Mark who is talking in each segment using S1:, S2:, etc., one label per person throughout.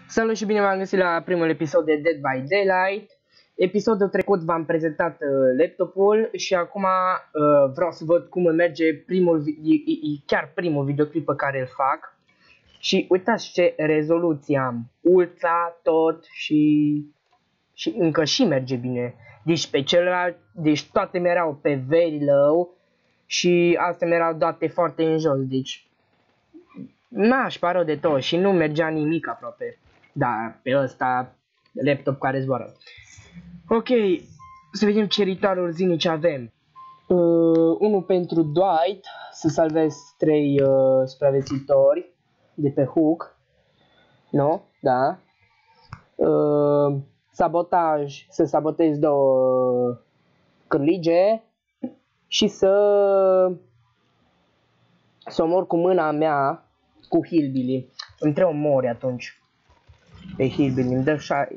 S1: Salut și bine v-am găsit la primul episod de Dead by Daylight. Episodul trecut v-am prezentat laptopul și acum vreau să văd cum merge chiar primul videoclip pe care îl fac. Și uitați ce rezoluție am, ultra tot și încă și merge bine. Deci pe celălalt, deci toate mi-erau pe very low și astea mi-erau date foarte în jos, deci n-aș pare de tot și nu mergea nimic aproape. Da, pe ăsta laptop care zboară. Ok, să vedem ce ritualuri zilnice avem. Unul pentru Dwight, să salvez 3 supraviețuitori de pe hook. Nu? Da. Sabotaj, să sabotez 2 cârlige și să omor cu mâna mea cu hillbilly. Îmi trebuie omori atunci. Pe hillbilly, îmi dă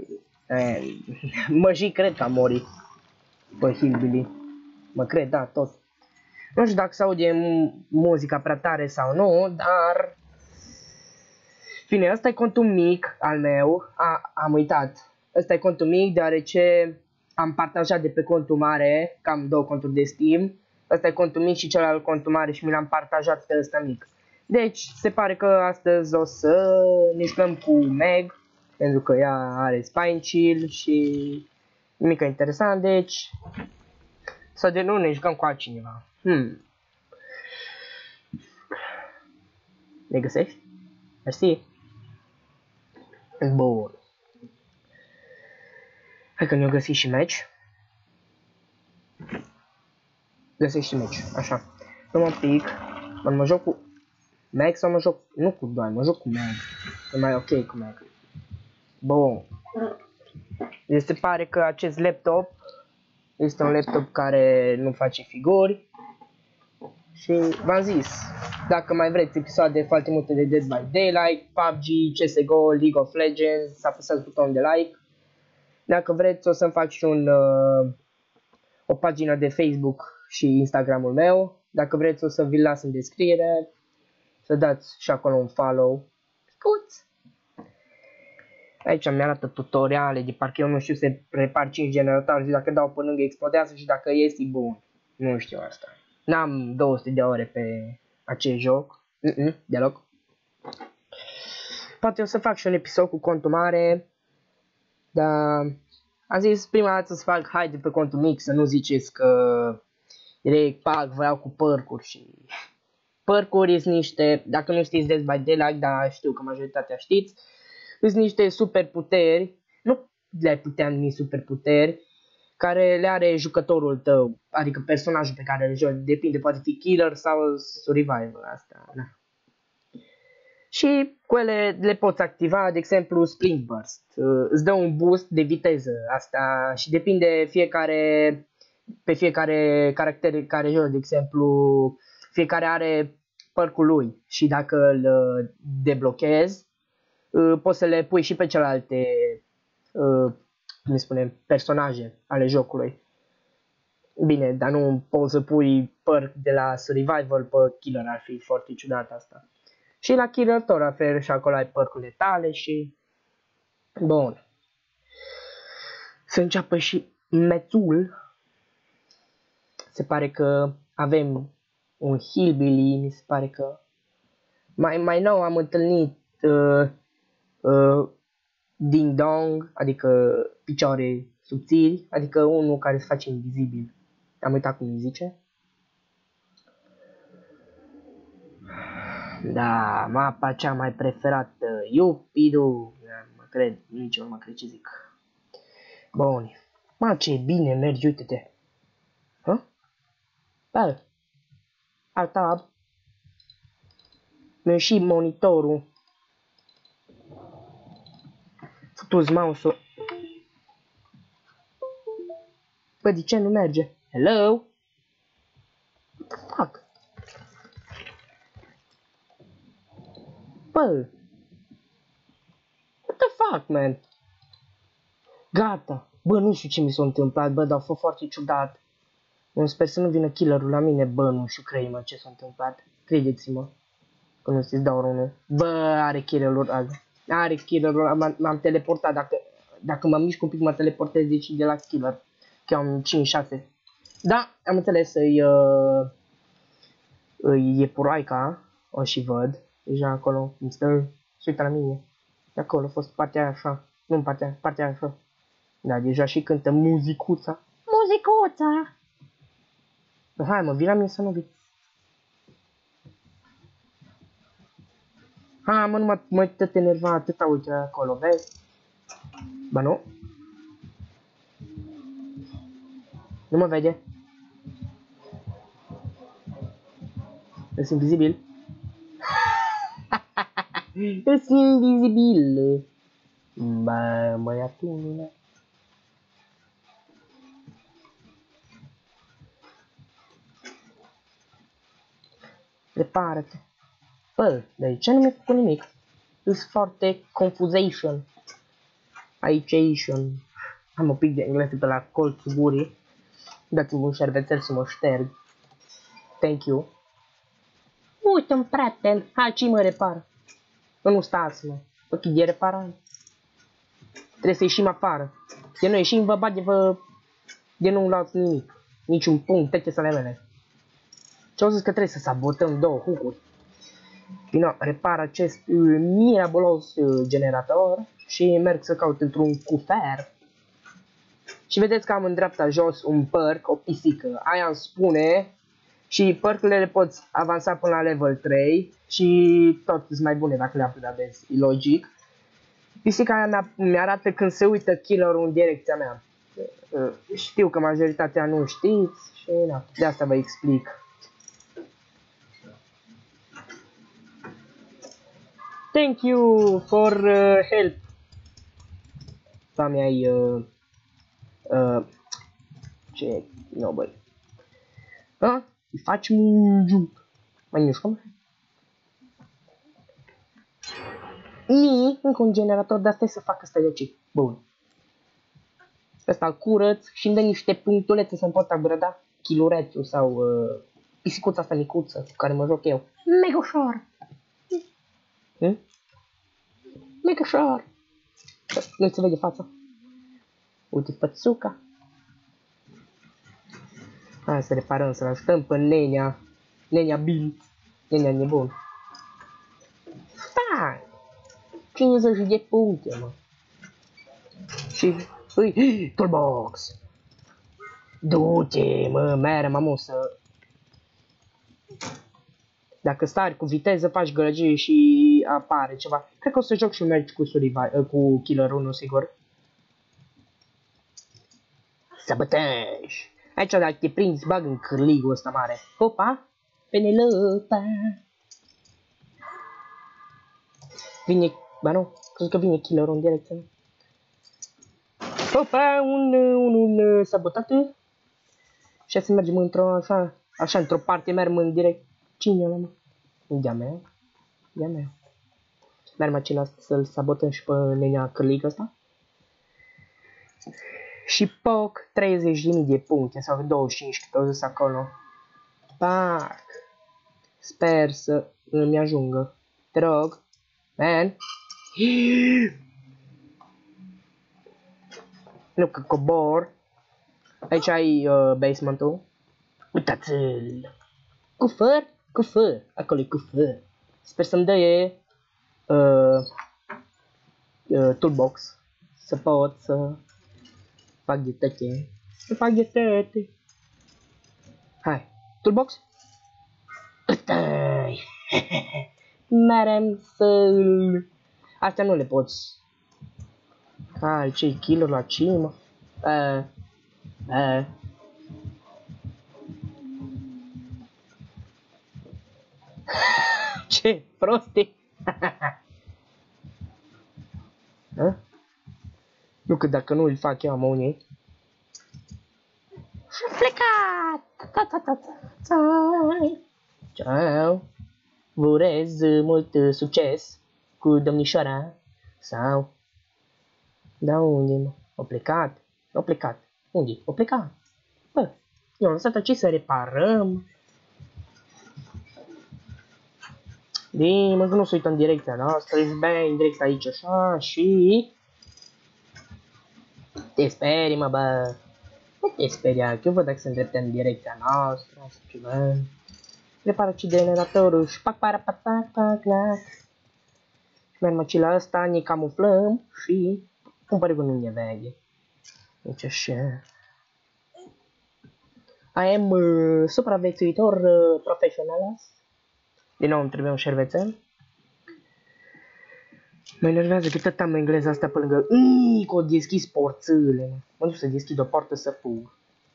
S1: mă și cred că am murit pe hillbilly. Mă cred, da, tot. Nu știu dacă se aude muzica prea tare sau nu, dar... Bine, ăsta e contul mic al meu. Am uitat. Ăsta e contul mic deoarece am partajat de pe contul mare, că am 2 conturi de Steam. Ăsta e contul mic și celălalt contul mare și mi l-am partajat pe ăsta mic. Deci, se pare că astăzi o să ne jucăm cu Meg, pentru că ea are spine chill și nimic interesant, deci sau de nu ne jucăm cu altcineva. Le găsești? Mersi. Bun. Hai că ne-o găsit și match. Găsești și match, așa. Nu un pic, mă joc cu Meg sau mă joc, nu cu Dwight, mă joc cu Meg. E mai ok cu Meg. Bun. Deci se pare că acest laptop este un laptop care nu face figuri. Și v-am zis, dacă mai vreți episoade foarte multe de Dead by Daylight, PUBG, CSGO, League of Legends, să apăsați butonul de like. Dacă vreți o să-mi fac și o pagină de Facebook și Instagramul meu. Dacă vreți o să vi-l las în descriere. Să dați și acolo un follow. Scuț! Aici mi arată tutoriale de parcă eu nu știu să repar 5 generatori și dacă dau pe lângă explodează și dacă ies e bun. Nu știu asta. N-am 200 de ore pe acest joc. Deloc. Poate o să fac și un episod cu contul mare. Dar am zis prima dată să fac haide pe contul mic, să nu ziceți că direct pac, vă iau cu părcuri și... Părcuri sunt niște, dacă nu știți Dead by Daylight, dar știu că majoritatea știți, sunt niște superputeri, nu le putea numi superputeri, care le are jucătorul tău, adică personajul pe care îl joci, depinde, poate fi killer sau survivor, asta, da. Și cu ele le poți activa, de exemplu, Sprint Burst, îți dă un boost de viteză, asta, și depinde pe fiecare caracter care joci, de exemplu, fiecare are percul lui și dacă îl deblochezi, poți să le pui și pe celelalte cum spune, personaje ale jocului. Bine, dar nu poți să pui perk de la survival pe killer, ar fi foarte ciudat asta. Și la killer tot la fel și acolo ai percurile tale și... Bun. Să înceapă și mețul. Se pare că avem un hillbilly, mi se pare că... Mai nou am întâlnit ding dong, adică picioare subțiri, adică unul care se face invizibil. Am uitat cum îi zice. Da, mapa cea mai preferată, Iupidu, mă cred, nici eu nu mă cred ce zic. Bun, mă, ce bine mergi, uite-te. Bă, alta, mi-a și monitorul. Futu-ți mouse-ul. Bă, de ce nu merge? Hello? What the fuck? Bă! What the fuck, man? Gata! Bă, nu știu ce mi s-a întâmplat, bă, dar a fost foarte ciudat. Eu sper să nu vină killerul la mine, bă, nu știu, crede-mă ce s-a întâmplat. Credeți-mă. Că nu știți dau unul. Bă, are killerul azi. Are killerul, m-am teleportat, dacă mă mișc un pic mă teleportez deci de la killer. Că am 5-6. Da, am înțeles, e Puraica, o și văd, deja acolo, îmi stă și uită la mine. De acolo a fost partea aia așa, nu partea aia așa. Da, deja și cântă muzicuța. Muzicuța! Hai mă, vii la mine să nu vii. Hai mă, nu mă tot enerva atâta, uite acolo, vezi? Ba nu. Nu mă vede. Sunt invizibil. Sunt invizibil. Bă, băiatul mine. Prepară-te. Bă, de ce nu mi-a făcut nimic? Sunt foarte confuzation. Aici. Am un pic de engleză pe la colțul gurii. Dați-mi un șervețel să mă șterg. Thank you. Uite-mi, prieten. Hai, ce mă repară? Nu stați, mă. Ok, de reparare. Trebuie să ieșim afară. De nu ieșim, vă bage, de nu luați nimic. Niciun punct, tăceți ale mele. Ce-au zis că trebuie să sabotăm două hucuri. Bine, repar acest mirabolos generator și merg să caut într-un cufer. Și vedeți că am în dreapta jos un perk, o pisică. Aia îmi spune și percurile le poți avansa până la level 3 și tot sunt mai bune dacă le upgradezi, e logic. Pisica aia mi-arată când se uită killerul în direcția mea. Știu că majoritatea nu știți și na, de asta vă explic. Thank you for help. Da, mi-ai ce? No, băi. Ha? Îi faci un jump. Mai mișcăm? Încă un generator de asta să fac ăsta de aici. Bun. Ăsta îl curăț și îmi dă niște punctulețe să-mi pot upgrada chilurețul sau pisicuța asta micuță cu care mă joc eu. Mega ușor. Mega ușor. Nu se vede fața. Uite pățuca. Hai să reparăm, să-l ajutăm pe nenea. Nenea Bill. Nenea nebun. Stai! 50 de puncte, mă. Și... Ui, toolbox! Du-te, mă, mere, mamusă. Dacă stai cu viteză, faci gălăgie și apare ceva. Cred că o să joc și mergi cu Killer 1, sigur. Sabotaj! Aici dacă te prinzi, bag în cârligul ăsta mare. Hopa! Penelopa! Vine... Ba nu, cred că vine Killerul în direcția mea. Hopa! Un sabotat. Și să mergem într-o așa într-o parte, mergem în direct. Cine mă? De-a mea. Mergem acela să-l sabotăm și pe nenea cârligă ăsta. Și poc 30.000 de puncte sau 25 cât au zis acolo. Pac. Sper să îmi ajungă. Te rog. Man. Nu că cobor. Aici ai basementul. Uitați-l. Cufăr. Acolo e cufăr. Sper să-mi dă toolbox. Să pot să fac de tăte. Hai. Toolbox. Uite-i. Merem să-l... Astea nu le poți. Hai, ce-i killer la cimă? Ce proste! Nu că dacă nu îl fac eu am unii. Și plecat! Ciao! Vă urez mult succes cu domnișoara sau... Da, unde mă? O plecat. Unde? O plecat. Bă, eu am lăsat aici să reparăm. Bine, mă, că nu se uită în direcția noastră, ești bine în direcția aici așa și... Te sperii, mă, bă. Nu te speria, că eu văd dacă se îndrepte în direcția noastră, asta ceva. Repară și generatorul și pac, para, pac, pac, pac, pac. Și mergem și la ăsta, ne camuflăm și... Cumpăr că nu ne vede. Deci așa... I am supraviețuitor profesional. Din nou îmi trebuie un șervețel. Mă enervează că tot am engleza asta pe lângă... că o deschis porțâle. Mă duc să deschid o poartă să fug.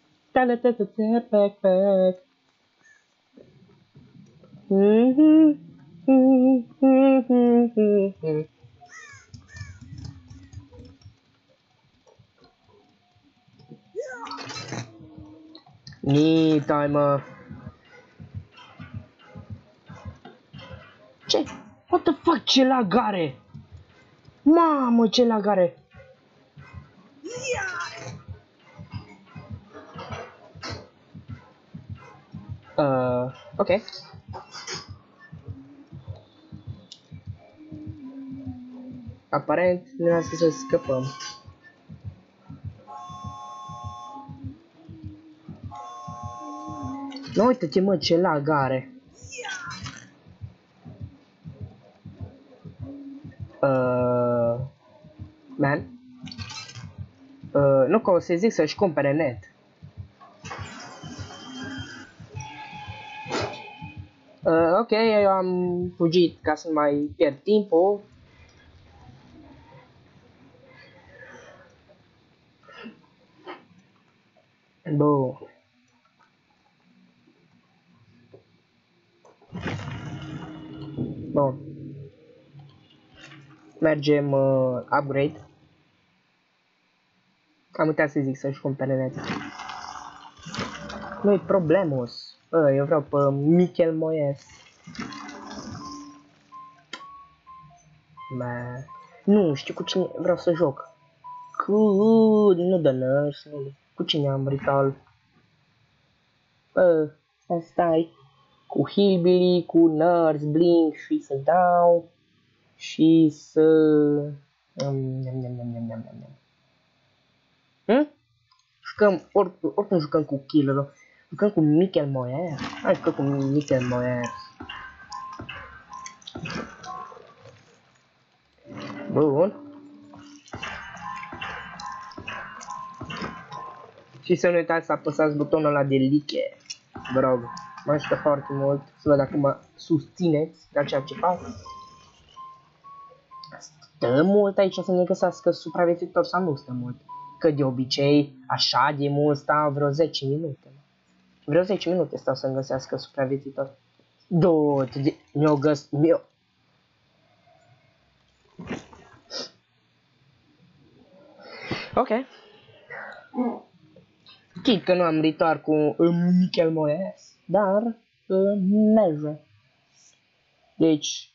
S1: Nitai, mă. Ce? What the fuck? Ce lagare? Mamă, ce lagare! Ok. Aparent, ne lasă să scăpăm. Nu, uite-te, mă, ce lagare. Man. Nu, că o să zic să-și cumpere net. Ok, eu am fugit ca să nu mai pierd timpul. Bun. Bun. Mergem upgrade. Am uitat să zic să-și cumpere net. Nu-i problemos. Eu vreau pe Michel Moyes. Nu știu cu cine vreau să joc. Nu dă nurse, nu. Cu cine am Rital? Stai. Cu Hillbilly, cu Nurse, Blink și să dau. Și să... Jucăm, oricum jucăm cu Killer. Jucăm cu Michel Moyes. Hai jucăm cu Michel Moyes. Bun. Și să nu uitați să apăsați butonul ăla de like. Vă rog, mă ajută foarte mult să văd dacă mă susțineți la ceea ce fac. Stă mult aici să ne găsească supraviețuitor sau nu stă mult? Că de obicei, așa de mult stau vreo 10 minute. Vreo 10 minute stau să-mi găsească supraviețuitor. Mi-o găs... Ok. Chit că nu am ritar cu Michel Moyes, dar merge. Deci...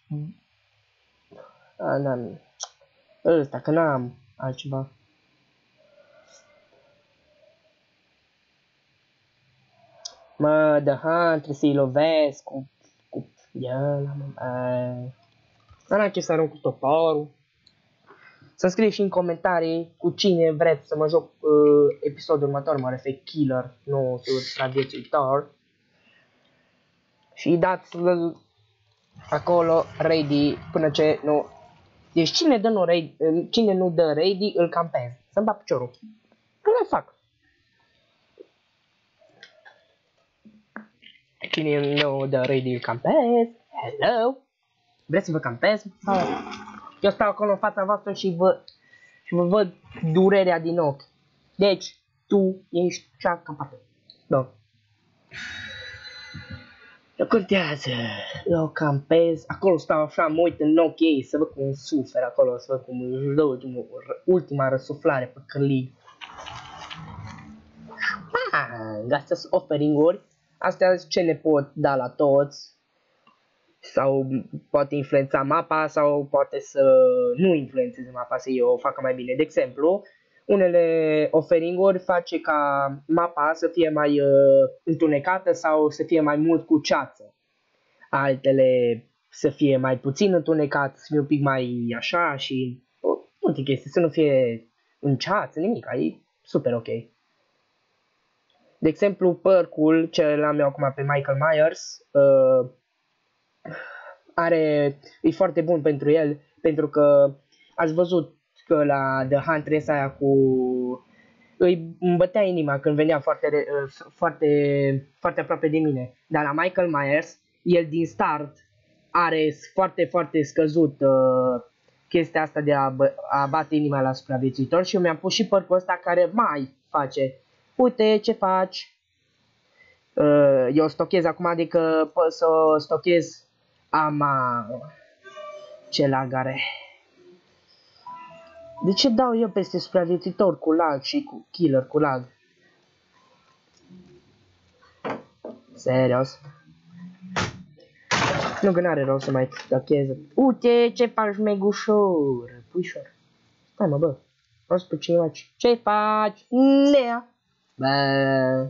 S1: Ăsta, că n-am altceva. Mă, de trebuie să-i lovesc cu... N-am ce să arunc cu toporul. Să scrieți și în comentarii cu cine vreți să mă joc episodul următor, mă refer Killer, nu supraviețuitor. Și dați acolo ready până ce nu... Deci cine dă nu ready, cine nu dă ready îl campez. Să-mi bat piciorul. Nu fac. Cine nu dă ready îl campez. Hello. Vreți să vă campez? Eu stau acolo în fața voastră și vă văd durerea din ochi. Deci, tu ești cea campată. Da. Eu contează. Eu campez. Acolo stau așa, mă uit în ochi ei, să văd cum sufer acolo, să văd cum își dă ultima răsuflare pe cârlig. Găsesc offering-uri. Astea ce ne pot da la toți. Sau poate influența mapa sau poate să nu influențeze mapa, să eu o facă mai bine. De exemplu, unele offering-uri face ca mapa să fie mai întunecată sau să fie mai mult cu ceață. Altele să fie mai puțin întunecat, să fie un pic mai așa și multe chestii, să nu fie în ceață, nimic, e super ok. De exemplu, perk-ul ce l-am eu acum pe Michael Myers e foarte bun pentru el, pentru că ați văzut că la The Huntress aia îmi bătea inima când venea foarte aproape de mine. Dar la Michael Myers, el din start are foarte scăzut chestia asta de a bate inima la supraviețuitor și eu mi-am pus și perk-ul ăsta care mai face. Uite ce faci. Eu stochez acum, adică pot să stochez ce lag are. De ce dau eu peste supraviețuitor cu lag și cu killer cu lag? Serios? Nu că n-are rost să mai stochez. Uite ce faci, megușor. Puișor. Stai mă, bă. O să pe cineva. Ce faci? Nea. Bă.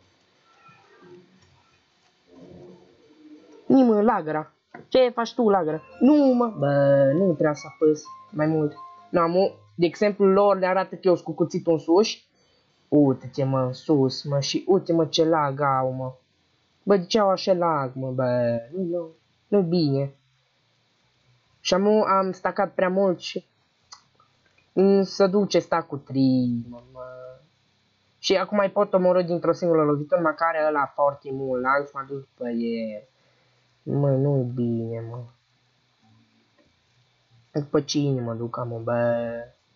S1: Nimă, lagăra. Ce faci tu, lagăra? Nu, mă. Bă, nu trebuie să apăs mai mult. De exemplu, lor le arată că eu sunt cu cuțitul în sus. Uite-te, mă, în sus, mă, și uite, mă, ce lag au, mă. Bă, de ce au așa lag, mă, bă? Nu-i bine. Și am stacat prea mult și să duce sta cu tri, mă. Și acum mai pot omorâ dintr-o singură lovitură, măcar ăla foarte mult lag și m-a dus după el. Mă, nu-i bine, mă. După cine mă duc, mă, bă?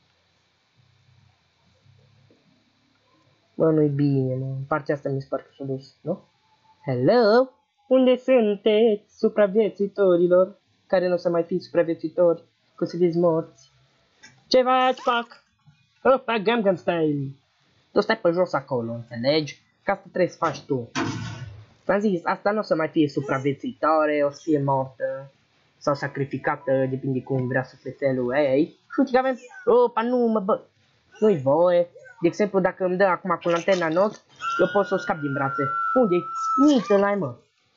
S1: Bă, nu-i bine, mă. În partea asta mi se pare că s-a dus, nu? Hello? Unde sunteți, supraviețuitorilor? Care nu o să mai fi supraviețuitori, că o să fiți morți. Ce faci, fac? Opa, Gangnam Style. Tu stai pe jos acolo, înțelegi? Că asta trebuie să faci tu. Ți-am zis, asta nu o să mai fie supraviețuitoare, o să fie mortă. Sau sacrificată, depinde cum vrea sufletelul ei. Și uite că avem... Opa, nu, mă, bă. Nu-i voie. De exemplu, dacă îmi dă acum cu lanterna în ochi, eu pot să o scap din brațe. Unde-i? Nici ăla-i, mă.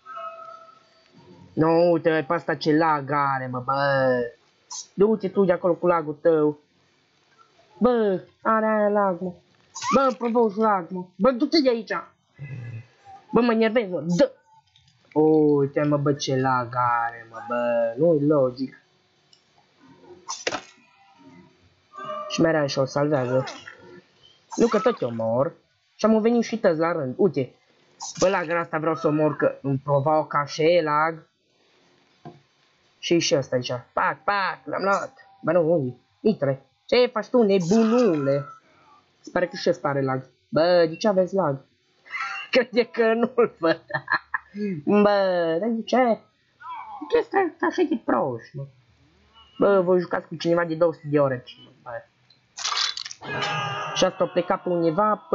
S1: Nu, uite, pe asta ce lag are, mă, bă. Du-te tu de acolo cu lagul tău. Bă, are aia lag, mă. Bă, provoci lag, mă. Bă, du-te de aici. Bă, mă enervez, mă. Dă. Uite, mă, bă, ce lag are, mă, bă. Nu-i logic. Și mai are și o salvează. Nu că tot eu mor. Și am venit și tăzi la rând. Uite. Bă, lagul asta vreau să omor că îmi provoacă așa lag. Și ăsta aici. Pac, l-am luat. Bă, nu, unde? Intre. Ce faci tu, nebunule? Se pare că și ăsta are lag. Bă, de ce aveți lag? Crede că nu-l văd. Bă, de ce? Ce stai așa de proști, mă? Bă, voi jucați cu cineva de 200 de ore. Bă. Și asta a plecat pe undeva,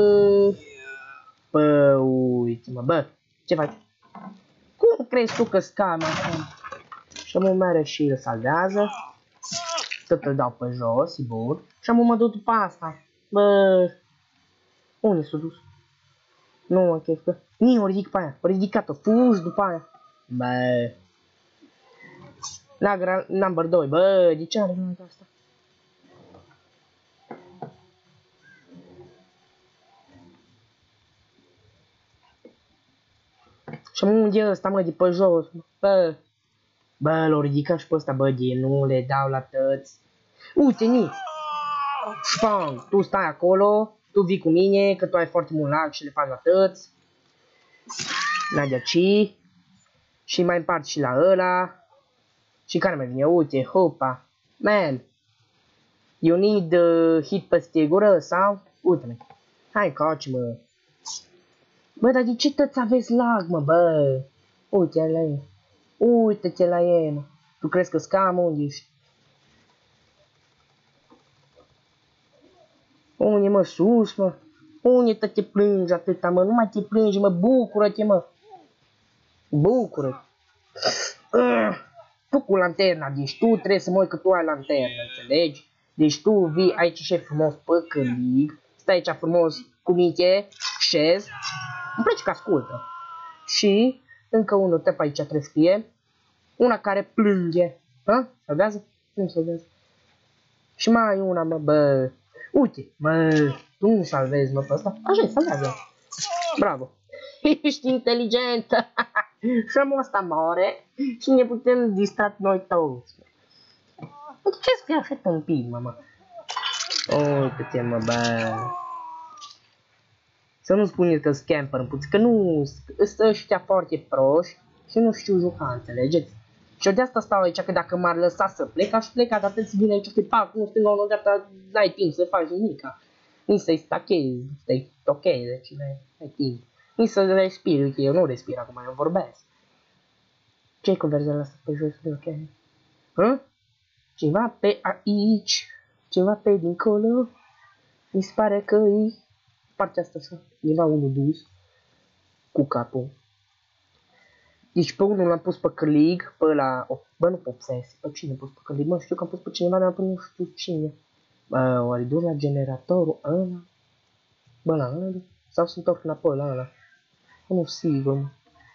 S1: uite, mă, bă, ce faci? Cum crezi tu că scam acum? Și mă mere și îl salvează. Tot îl dau pe jos, e bun. Și mă duc după asta. Bă, unde s-a dus? Nu, ok, că... Nici o ridic pe aia, o ridicat-o, fugi după aia. Bă. La number 2, bă, de ce are numai asta? Și unde e ăsta, mă, de pe jos, mă? Bă, l-o ridicat și pe ăsta, bă, de nu le dau la tăți. Uite, ni! Spang, tu stai acolo, tu vii cu mine, că tu ai foarte mult lag și le faci la tăți. Nadia ci. Și mai împart și la ăla. Și care mai vine? Uite, hopa. Man. You need hit peste gură sau? Uite-mă. Hai coci, mă. Bă, dar de ce tăți aveți lag, mă, bă? Uite la ei. Uite-te la ei, mă. Tu crezi că scam? Unde ești? Unde, mă, sus, mă? Unde te plângi atâta, mă? Nu mai te plângi, mă, bucură-te, mă. Bucură-te. Tu cu lanterna, deci tu trebuie să mă uit că tu ai lanternă, înțelegi? Deci tu vii aici și frumos pe câmpic, stai aici frumos cu minte, șez, îmi place că ascultă. Și încă unul tăp aici trebuie să fie. Una care plânge. Hă? Salvează? Nu salvează. Și mai una, mă, bă. Uite, mă, tu nu salvezi, mă, pe ăsta. Așa, salvează. Bravo. Ești inteligentă. Și omul ăsta moare și ne putem distra noi toți. De ce să fii așa tâmpit, mă? Uite-te, mă, bă. Să nu spuneți că scamper în puțin, că nu sunt ăștia foarte proști și nu știu juca, înțelegeți? Și eu de asta stau aici, că dacă m-ar lăsa să plec, aș pleca, dar să vine aici, că pac, nu stânga, unul dreapta, n-ai timp să faci nimica. Nici să-i stachezi, să-i tochezi, deci n-ai timp. Nici să respiri, uite, eu nu respir acum, eu vorbesc. Ce-i cu verzele astea pe jos de ok? Hă? Ceva pe aici, ceva pe dincolo, mi se pare că e partea asta așa, era unul dus cu capul. Deci pe unul l-am pus pe Clig, pe ăla, bă, nu pot să ies, pe cine am pus pe Clig, mă, știu că am pus pe cineva, dar nu știu cine. Bă, oare duc la generatorul ăla? Bă, la ăla? Sau sunt întorc înapoi la ăla? Nu, sigur, mă.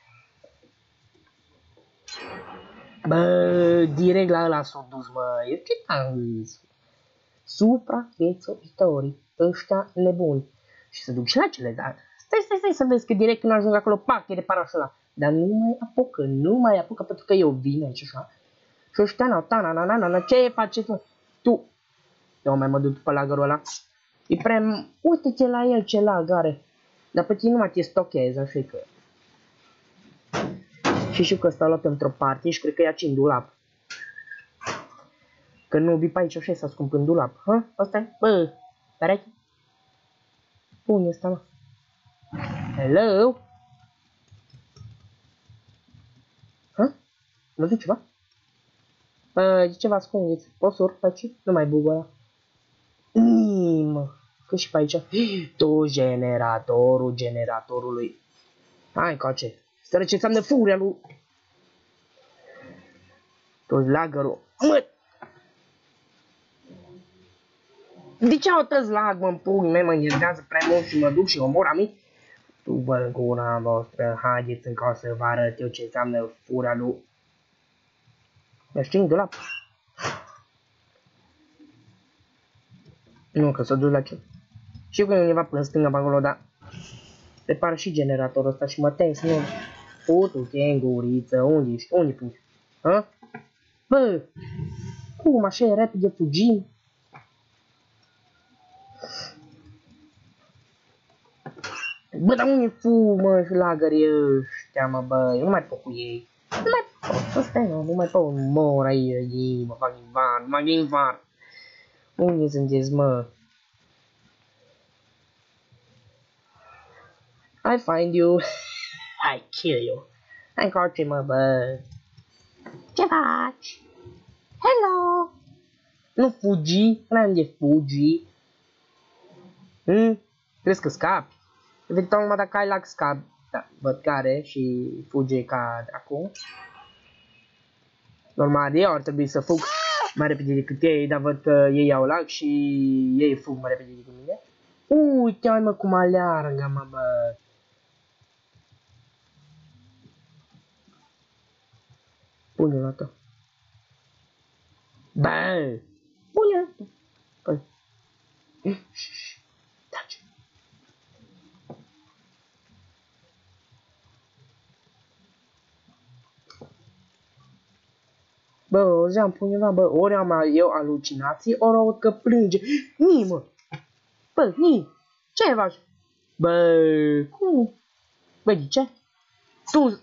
S1: Bă, direct la ăla s-o dus, mă, eu ce t-am zis? Supraviețuitorii, ăștia nebuni. Și să duc și la cele, dar stai să vezi că direct când ajung acolo, pac, e reparat și ăla. Dar nu mai apucă pentru că eu vin aici așa. Și ăștia n-au, ce faceți, mă? Tu. Eu mai mă duc pe lagărul ăla. E prea, uite-te la el ce lag are. Dar pe tine nu mai te stochezi, așa că. Și știu că ăsta a luat într-o parte și cred că ia 5 dulap. Că nu obi pe aici așa să scump în dulap. Hă? Asta-i? Bă, pereche? Unde ăsta, mă? Hello? Hă? Mă zic ceva? Bă, ceva ascundeți. Poți să urc pe aici? Nu mai bugă ăla. Mă, că și pe aici. Tu generatorul generatorului. Hai, coace. Sără ce înseamnă furia lui. Toți lagărul. Mă! De ce au tăți lag, mă, în pui mei, mă enervează prea mult și mă duc și omor ami? Tu, bă, în gura voastră, haideți în casă să vă arăt eu ce înseamnă furia lui. Mi-aș țin de la... Nu, că s-a dus la ce. Știu că e undeva până stânga pe acolo, dar... Repar și generatorul ăsta și mă tens, nu? Putu-te în guriță, unde ești? Unde pui? Hă? Bă! Cum așa e repede fugim? Bă, dar unde fug, mă, și lagării ăștia, mă, bă, eu nu mai pot cu ei. Nu mai pot, stai, mă, nu mai pot, mor aici, mă fac invar, mă fac invar. Unde sunteți, mă? I find you, I kill you. Încoace, mă, bă. Ce faci? Hello! Nu fugi, n-am de fugi. Crezi că scapi? Eventual numai dacă ai lag scap, da, văd care și fuge ca dracu. Normal, eu ar trebui să fug mai repede decât ei, dar văd că ei au lag și ei fug mai repede decât mine. Uite-i mă cum aleargă, mă, bă. Pune-o la tău. Bă! Pune-o la tău. Păi. Taci. Bă, auzeam pe undeva, bă, ori am eu alucinații, ori aud că plânge. Ni, mă! Bă, Ni! Ce faci? Bă, cum? Bă, de ce? Tu...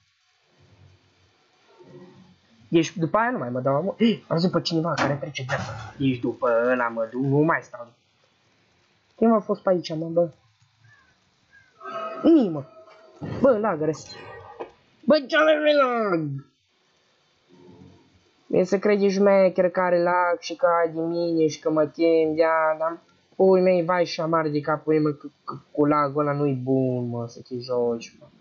S1: Deci după aia nu mai mă dau, mă. Am văzut pe cineva care trece dreapta. Deci după ăla mă duc, nu mai stau. Cum a fost pe aici, mă, bă? Ni, mă! Bă, lagăre! Bă, ce-ale lag! Mie să crede șmecher că are lag și că ai de mine și că mă chem de aia, dar... Pui mei, vai și amar de capul ei, mă, că cu lagul ăla nu-i bun, mă, să te joci, mă.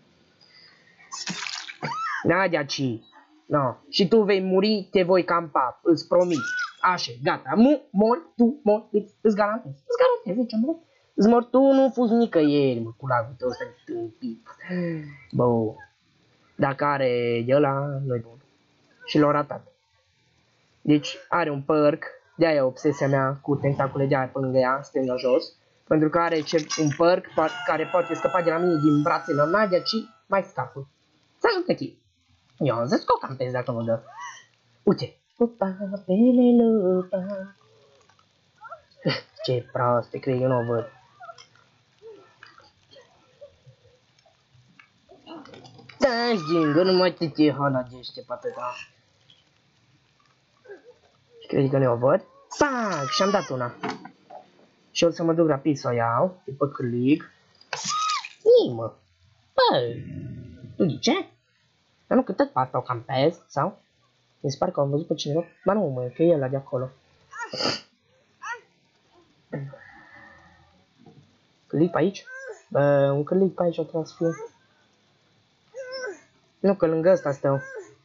S1: N-a de aici. No. Și tu vei muri, te voi campa, îți promit. Așa, gata, mori, tu mori, îți garantez, zice, mă. Îți mori tu, nu fuzi nicăieri, mă, cu lagul tău ăsta de tâmpit. Bă, dacă are de ăla, nu-i bun. și l-a ratat. Deci are un perk, de-aia obsesia mea cu tentacule de aia pe lângă ea, stânga jos. Pentru că are un perk care poate scăpa de la mine din brațele lui Nadia și mai scapă. Să ajut tătii. Eu am zis că o campez dacă mă dă. Uite. Lupa, pele lupa. Ce proste, cred că eu nu o văd. Da-și din gând, nu mai te ce halagește patăta. Cred că nu o văd. Pac! Și-am dat una. Și o să mă duc rapid să o iau, după click. Mă. Bă, tu ce? Dar nu că tot pe asta o campez, sau? Mi se pare că am văzut pe cineva. Ba nu, mă, că e ăla de acolo. Click pe aici? Bă, un click pe aici o trebuie să fie. Nu, că lângă ăsta stau.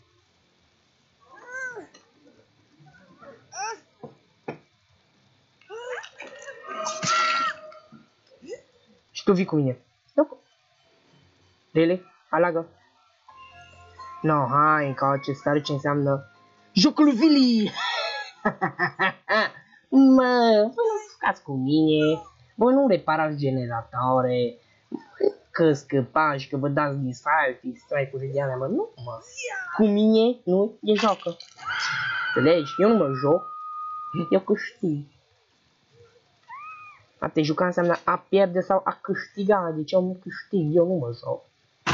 S1: Și tu vii cu mine. Nu. Really? Alagă. No, hai, încoace, stare ce înseamnă jocul lui Vili! Mă, voi nu jucați cu mine, voi nu reparați generatoare, că scăpați, că vă dați strike-uri de alea, mă, nu, mă. Cu mine nu e joacă. Înțelegi? Eu nu mă joc, eu câștig. A te juca înseamnă a pierde sau a câștiga, deci eu nu câștig, eu nu mă joc.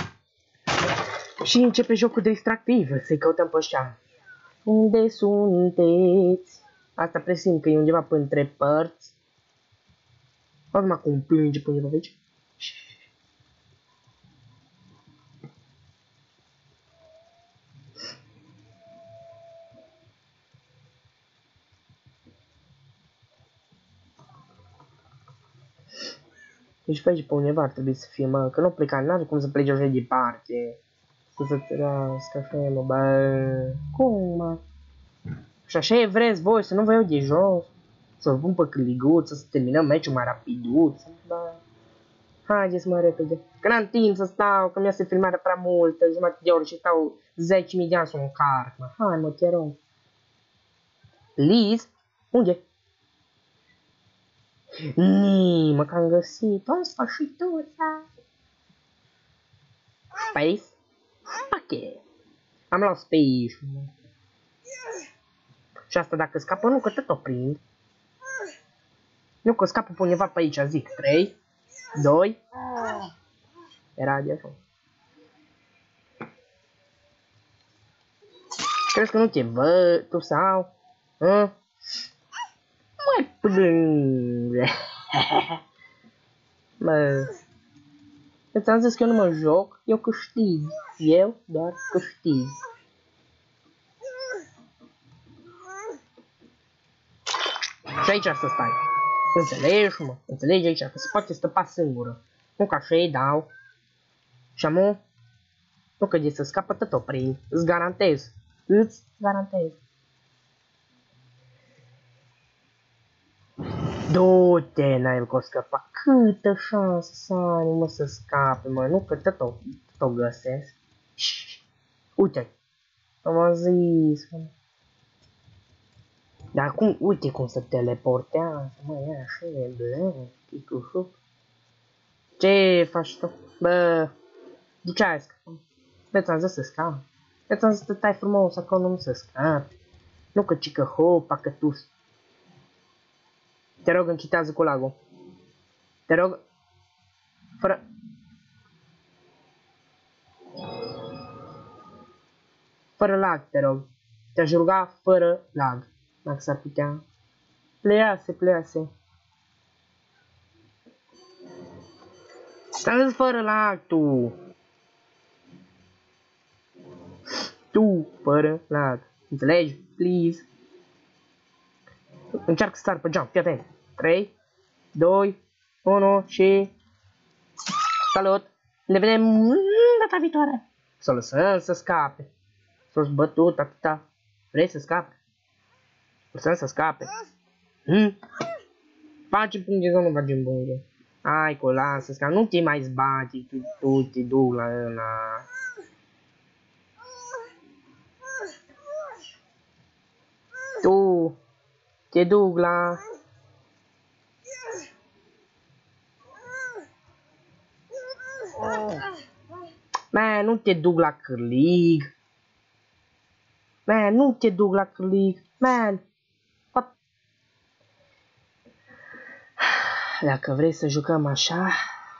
S1: Și începe jocul distractiv, să-i căutăm pe ăștia. Unde sunteți? Asta presimt că e undeva pe între părți. Urma cum plânge pe undeva pe aici. Deci pe aici pe undeva ar trebui să fie, mă, că nu pleca, n-are cum să plece așa de departe. Să se trească așa, mă, bă, cum, mă? Și așa e vreți voi, să nu vă iau de jos. Să-l pun pe cliguță, să terminăm meciul mai rapiduț. Bă. Haideți mă repede. Că n-am timp să stau, că mi-a se filmarea prea multă, jumătate de oră și stau 10.000 de ani să o încarc, mă. Hai mă, te rog. Liz? Unde? Nii, mă, că am găsit-o în sfârșituța. Space? Spache. Am luat space. Și asta dacă scapă, nu, că tot o prind. Nu, că scapă pe undeva pe aici, zic. 3, 2. Era de acolo. Crezi că nu te văd, tu sau? Mai plânge. Bă. Eu ți-am zis că eu nu mă joc, eu câștig. Eu doar câștig. Și aici să stai. Înțelegi, mă? Înțelegi aici, că se poate stăpa singură. Nu că așa îi dau. Și amu? Nu că de să scapă tot o prind. Îți garantez. Îți garantez. Du-te, n-ai că o scăpa. Câtă șansă să ai, mă, să scape, mă. Nu că tot o găsesc. Uite. Am zis, mă. Dar acum, uite cum se teleportează, mă, e așa e blând, ticușuc. Ce faci tu? Bă, de ce ai scăpat? Bă, ți-am zis să scapi. Bă, ți-am zis să stai frumos acolo, nu să scapi. Nu că cică hopa, că tu... Te rog, închitează cu lagul. Te rog, fără... Fără lag, te rog. Te-aș ruga fără lag. Dacă s-ar putea. Please, please. Ți-am zis fără lag, tu. Tu, fără lag. Înțelegi? Please. Încearcă să sar pe jump. Fii atent. 3, 2, 1 și... Salut! Ne vedem data viitoare. Să lăsăm să scape. S-a bătut atâta. Vrei să scape? Lăsăm să scape. Facem punge sau nu facem punge? Hai că lasă să scape. Nu te mai zbate. Tu te duci la ăla. Te duc la... Man, nu te duc la cârlig. Man, nu te duc la cârlig. Man. What? Dacă vrei să jucăm așa...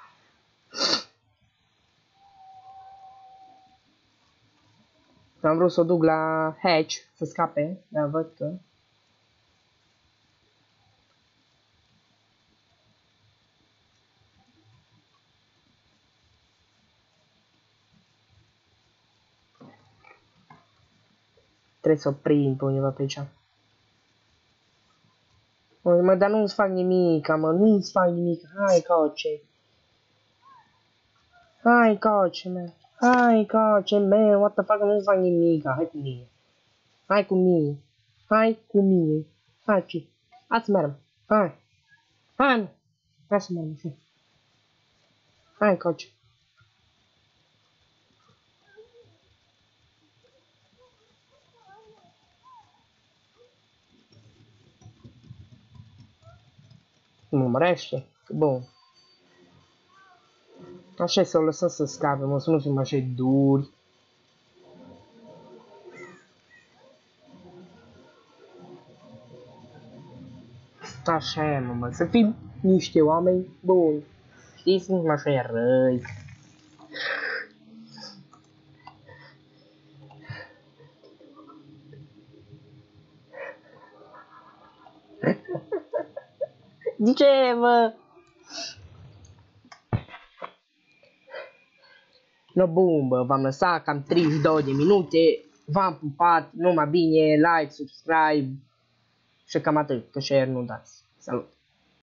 S1: Am vrut să o duc la Hatch să scape, dar văd că... Trebuie să o prind pe undeva pe aici. Mă, dar nu-ți fac nimica, mă, nu-ți fac nimic. Hai, coace. Hai, coace, man. Hai, coace, man. What the fuck, nu-ți fac nimica. Hai cu mine. Hai cu mine. Hai cu mine. Hai, ce? Hai să mergem. Hai. Hai, hai să mergem. Hai, coace. Mă mărește? Bun. Așa să o lăsăm să scape, mă, să nu fim așa duri. Așa e, mă, să fim niște oameni buni. Știți, nu așa e răi. De ce, mă? No, bun, bă, v-am lăsat cam 32 de minute. V-am pupat, numai bine, like, subscribe și cam atât, că share nu dați. Salut!